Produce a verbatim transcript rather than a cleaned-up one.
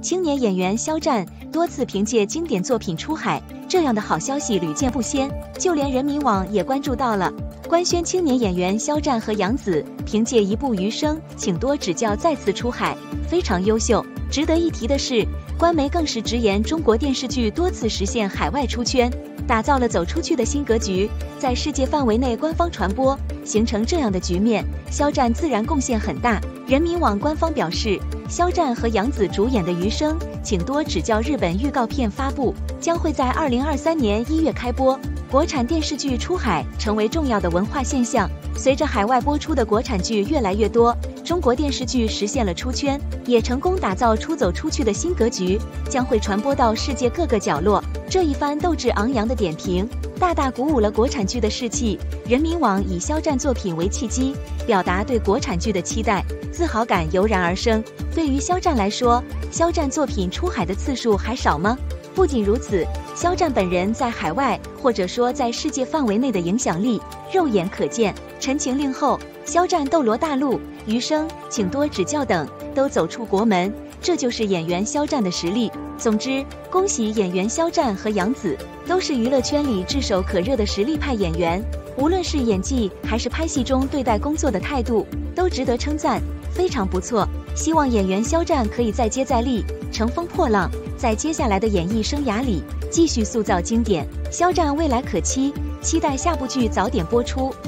青年演员肖战多次凭借经典作品出海，这样的好消息屡见不鲜，就连人民网也关注到了。官宣青年演员肖战和杨紫凭借一部《余生，请多指教》再次出海，非常优秀。值得一提的是，官媒更是直言中国电视剧多次实现海外出圈，打造了走出去的新格局，在世界范围内官方传播，形成这样的局面，肖战自然贡献很大。人民网官方表示，肖战和杨紫主演的《余生，请多指教》日本预告片发布，将会在二零二三年一月开播。国产电视剧出海成为重要的文化现象，随着海外播出的国产剧越来越多，中国电视剧实现了出圈，也成功打造出走出去的新格局，将会传播到世界各个角落。这一番斗志昂扬的点评，大大鼓舞了国产剧的士气。人民网以肖战作品为契机，表达对国产剧的期待，自豪感油然而生。对于肖战来说，肖战作品出海的次数还少吗？不仅如此，肖战本人在海外或者说在世界范围内的影响力肉眼可见。陈情令后，肖战斗罗大陆、余生，请多指教等都走出国门，这就是演员肖战的实力。总之，恭喜演员肖战和杨紫，都是娱乐圈里炙手可热的实力派演员，无论是演技还是拍戏中对待工作的态度，都值得称赞，非常不错。希望演员肖战可以再接再厉，乘风破浪，在接下来的演艺生涯里继续塑造经典。肖战未来可期，期待下部剧早点播出。